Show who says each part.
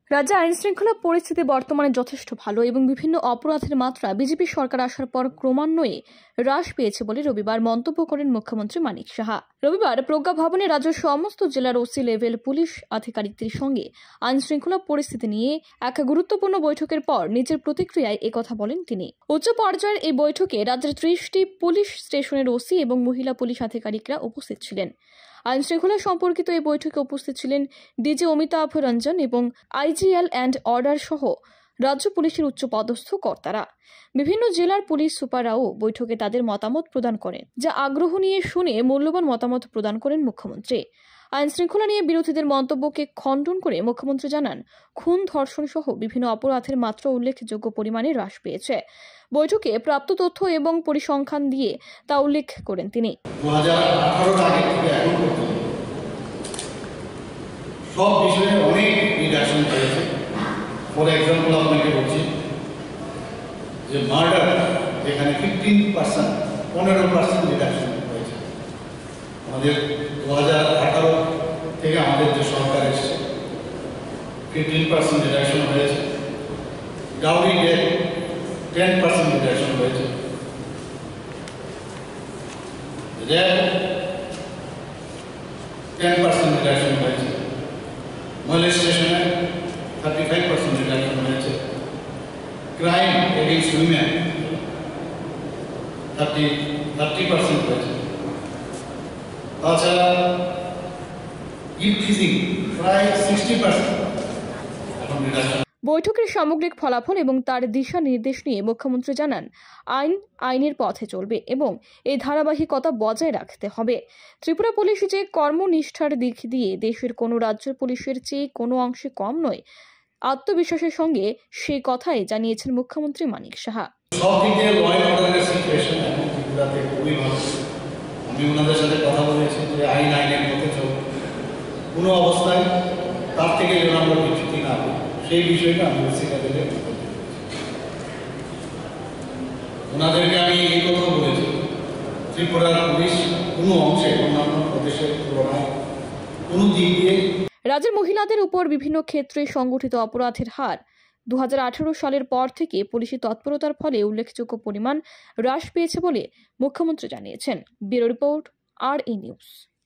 Speaker 1: রাজ্যে আইন শৃঙ্খলা পরিস্থিতি বর্তমানে যথেষ্ট ভালো এবং বিভিন্ন অপরাধের মাত্রা বিজেপি সরকার আসার পর ক্রমান্বয়ে হ্রাস পেয়েছে বলে রবিবার মন্তব্য করেন মুখ্যমন্ত্রী মানিক সাহা। রবিবার প্রজ্ঞা ভবনে রাজ্যের সমস্ত জেলার ওসি লেভেল পুলিশ আধিকারিকদের সঙ্গে আইন শৃঙ্খলা পরিস্থিতি নিয়ে এক গুরুত্বপূর্ণ বৈঠকের পর নিজের প্রতিক্রিয়ায় একথা বলেন তিনি। উচ্চ পর্যায়ের এই বৈঠকে রাজ্যের 30টি পুলিশ স্টেশনের ওসি এবং মহিলা পুলিশ আধিকারিকরা উপস্থিত ছিলেন। আইন শৃঙ্খলা সম্পর্কিত এই বৈঠকে উপস্থিত ছিলেন ডিজি অমিতাভ রঞ্জন এবং আইজিএল অ্যান্ড অর্ডার সহ রাজ্য পুলিশের উচ্চ পদস্থ কর্তারা। বিভিন্ন জেলার পুলিশ সুপাররাও বৈঠকে তাদের মতামত প্রদান করেন, যা আগ্রহ নিয়ে শুনে মূল্যবান মতামত প্রদান করেন মুখ্যমন্ত্রী। আইন শৃঙ্খলা নিয়ে বিরোধীদের মন্তব্যকে খণ্ডন করে মুখ্যমন্ত্রী জানান, খুন, ধর্ষণ সহ বিভিন্ন অপরাধের মাত্রা উল্লেখযোগ্য পরিমাণে হ্রাস পেয়েছে। বৈঠকে প্রাপ্ত তথ্য এবং পরিসংখ্যান দিয়ে তা উল্লেখ করেন তিনি।
Speaker 2: 2018 আগে থেকে এখন পর্যন্ত সব বিষয়ে অনেক রিডাকশন হয়েছে। ফর এক্সাম্পল আপনাকে বলছি যে মার্ডার যেখানে 15% রিডাকশন হয়েছে। আমাদের 2018 থেকে আমাদের যে সরকার এসেছে 15% রিডাকশন হয়েছে। ডাউরি ডেথ 10% রিডাকশন হয়েছে। রেপ 10% রিডাকশন হয়েছে। molestation 35% রিডাকশন হয়েছে। ক্রাইম এগেইনস্ট উইমেন 30% হয়েছে। তাছাড়া ইভটিজিং প্রায় 60% এখন রিডাকশন।
Speaker 1: বৈঠকের সামগ্রিক ফলাফল এবং তার দিশা নির্দেশ নিয়ে মুখ্যমন্ত্রী জানান, আইনের পথে চলবে এবং এই ধারাবাহিকতা বজায় রাখতে হবে। ত্রিপুরা পুলিশ যে কর্মনিষ্ঠার দিক দিয়ে দেশের কোনো রাজ্য পুলিশের চেয়ে কোনো অংশে কম নয়, আত্মবিশ্বাসের সঙ্গে সেই কথাই জানিয়েছেন মুখ্যমন্ত্রী মানিক সাহা।
Speaker 2: সব দিকে ল অ্যান্ড অর্ডারের সিচুয়েশন এখন ত্রিপুরাতে খুবই ভালো। আমি ওনাদের সাথে কথা বলেছি যে আইনের পথে চলবে, কোনো অবস্থায় তার থেকে যেন আমরা বিচ্যুতি না করি সেই বিষয়টা আমি ওনাদেরকে আমি এই কথা বলেছি, ত্রিপুরার পুলিশ কোনো অংশে অন্যান্য প্রদেশের তুলনায় কোনো দিক দিয়ে।
Speaker 1: রাজ্যের মহিলাদের উপর বিভিন্ন ক্ষেত্রে সংগঠিত অপরাধের হার 2018 সালের পর থেকে পুলিশি তৎপরতার ফলে উল্লেখযোগ্য পরিমাণ হ্রাস পেয়েছে বলে মুখ্যমন্ত্রী জানিয়েছেন। Bureau report, RE news.